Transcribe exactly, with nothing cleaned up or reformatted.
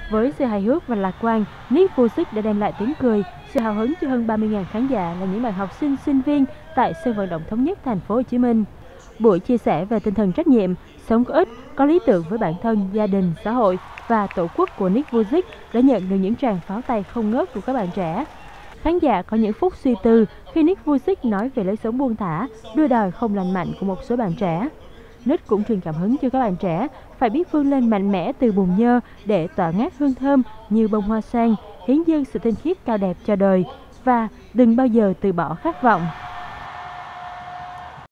Với sự hài hước và lạc quan, Nick Vujicic đã đem lại tiếng cười, sự hào hứng cho hơn ba mươi nghìn khán giả là những bạn học sinh, sinh viên tại sân vận động Thống nhất thành phố Hồ Chí Minh. Buổi chia sẻ về tinh thần trách nhiệm, sống có ích, có lý tưởng với bản thân, gia đình, xã hội và tổ quốc của Nick Vujicic đã nhận được những tràng pháo tay không ngớt của các bạn trẻ. Khán giả có những phút suy tư khi Nick Vujicic nói về lối sống buông thả, đua đòi không lành mạnh của một số bạn trẻ. Nick cũng truyền cảm hứng cho các bạn trẻ phải biết vươn lên mạnh mẽ từ bùn nhơ để tỏa ngát hương thơm như bông hoa sen, hiến dâng sự tinh khiết cao đẹp cho đời và đừng bao giờ từ bỏ khát vọng.